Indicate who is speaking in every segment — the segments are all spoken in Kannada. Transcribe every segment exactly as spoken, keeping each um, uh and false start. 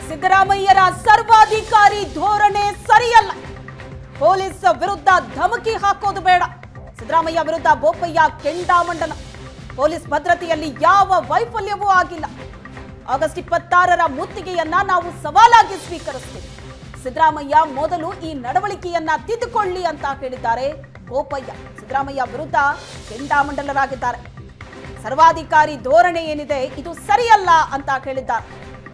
Speaker 1: ಸಿದ್ದರಾಮಯ್ಯರ ಸರ್ವಾಧಿಕಾರಿ ಧೋರಣೆ ಸರಿಯಲ್ಲ. ಪೊಲೀಸ್ ವಿರುದ್ಧ ಧಮಕಿ ಹಾಕೋದು ಬೇಡ. ಸಿದ್ದರಾಮಯ್ಯ ವಿರುದ್ಧ ಬೋಪಯ್ಯ ಕೆಂಡಾಮಂಡನ. ಪೊಲೀಸ್ ಭದ್ರತೆಯಲ್ಲಿ ಯಾವ ವೈಫಲ್ಯವೂ ಆಗಿಲ್ಲ. ಆಗಸ್ಟ್ ಇಪ್ಪತ್ತಾರರ ಮುತ್ತಿಗೆಯನ್ನ ನಾವು ಸವಾಲಾಗಿ ಸ್ವೀಕರಿಸ್ತೀವಿ. ಸಿದ್ದರಾಮಯ್ಯ ಮೊದಲು ಈ ನಡವಳಿಕೆಯನ್ನ ತಿದ್ದುಕೊಳ್ಳಿ ಅಂತ ಹೇಳಿದ್ದಾರೆ ಬೋಪಯ್ಯ. ಸಿದ್ದರಾಮಯ್ಯ ವಿರುದ್ಧ ಕೆಂಡಾಮಂಡಲರಾಗಿದ್ದಾರೆ. ಸರ್ವಾಧಿಕಾರಿ ಧೋರಣೆ ಏನಿದೆ ಇದು ಸರಿಯಲ್ಲ ಅಂತ ಹೇಳಿದ್ದಾರೆ.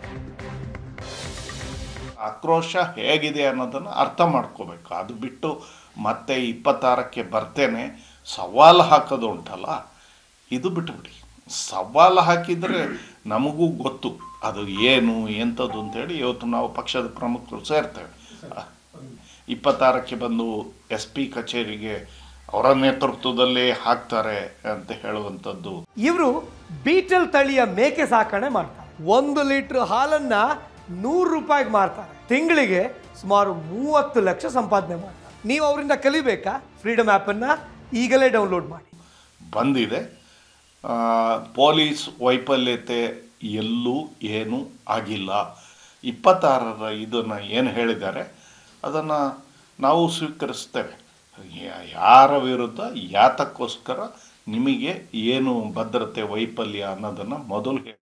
Speaker 2: ಆಕ್ರೋಶ ಹೇಗಿದೆ ಅನ್ನೋದನ್ನು ಅರ್ಥ ಮಾಡ್ಕೋಬೇಕು. ಅದು ಬಿಟ್ಟು ಮತ್ತೆ ಇಪ್ಪತ್ತಾರಕ್ಕೆ ಬರ್ತೇನೆ ಸವಾಲು ಹಾಕೋದು ಉಂಟಲ್ಲ, ಇದು ಬಿಟ್ಟುಬಿಡಿ. ಸವಾಲು ಹಾಕಿದರೆ ನಮಗೂ ಗೊತ್ತು ಅದು ಏನು ಎಂಥದ್ದು ಅಂತೇಳಿ. ಇವತ್ತು ನಾವು ಪಕ್ಷದ ಪ್ರಮುಖರು ಸೇರ್ತೇವೆ. ಇಪ್ಪತ್ತಾರಕ್ಕೆ ಬಂದು ಎಸ್ ಪಿ ಕಚೇರಿಗೆ ಅವರ ನೇತೃತ್ವದಲ್ಲೇ ಹಾಕ್ತಾರೆ ಅಂತ ಹೇಳುವಂಥದ್ದು.
Speaker 3: ಇವರು ಬೀಟಲ್ ತಳಿಯ ಮೇಕೆ ಸಾಕಣೆ ಮಾಡ್ತಾರೆ. ಒಂದು ಲೀಟರ್ ಹಾಲನ್ನ ನೂರು ರೂಪಾಯಿಗೆ ಮಾರ್ತಾರೆ. ತಿಂಗಳಿಗೆ ಸುಮಾರು ಮೂವತ್ತು ಲಕ್ಷ ಸಂಪಾದನೆ ಮಾಡ್ತಾರೆ. ನೀವು ಅವರಿಂದ ಕಲಿಬೇಕಾ? ಫ್ರೀಡಮ್ ಆ್ಯಪನ್ನು ಈಗಲೇ ಡೌನ್ಲೋಡ್ ಮಾಡಿ.
Speaker 2: ಬಂದಿದೆ. ಪೊಲೀಸ್ ವೈಫಲ್ಯತೆ ಎಲ್ಲೂ ಏನೂ ಆಗಿಲ್ಲ. ಇಪ್ಪತ್ತಾರರ ಇದನ್ನು ಏನು ಹೇಳಿದ್ದಾರೆ ಅದನ್ನು ನಾವು ಸ್ವೀಕರಿಸ್ತೇವೆ. ಯಾರ ವಿರುದ್ಧ ಯಾತಕ್ಕೋಸ್ಕರ ನಿಮಗೆ ಏನು ಭದ್ರತೆ ವೈಫಲ್ಯ ಅನ್ನೋದನ್ನು ಮೊದಲು ಹೇಳಿ.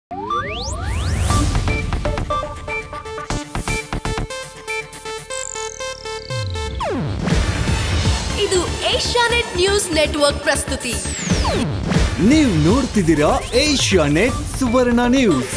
Speaker 4: ಇದು ಏಷ್ಯಾನೆಟ್ ನ್ಯೂಸ್ ನೆಟ್ವರ್ಕ್ ಪ್ರಸ್ತುತಿ.
Speaker 5: ನೀವು ನೋಡ್ತಿದ್ದೀರಾ ಏಷ್ಯಾನೆಟ್ ಸುವರ್ಣ ನ್ಯೂಸ್.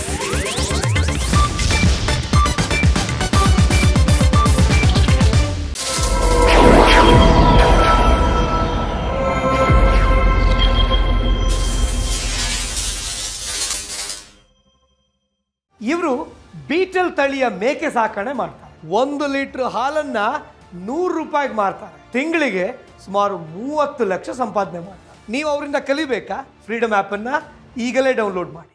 Speaker 3: ಇವರು ಬೀಟಲ್ ತಳಿಯ ಮೇಕೆ ಸಾಕಣೆ ಮಾಡ್ತಾರೆ. ಒಂದು ಲೀಟರ್ ಹಾಲನ್ನ ನೂರು ರೂಪಾಯಿಗೆ ಮಾರ್ತಾರೆ. ತಿಂಗಳಿಗೆ ಸುಮಾರು ಮೂವತ್ತು ಲಕ್ಷ ಸಂಪಾದನೆ ಮಾಡ್ತಾರೆ. ನೀವು ಅವರಿಂದ ಕಲಿಬೇಕಾ? ಫ್ರೀಡಮ್ ಆ್ಯಪನ್ನು ಈಗಲೇ ಡೌನ್ಲೋಡ್ ಮಾಡಿ.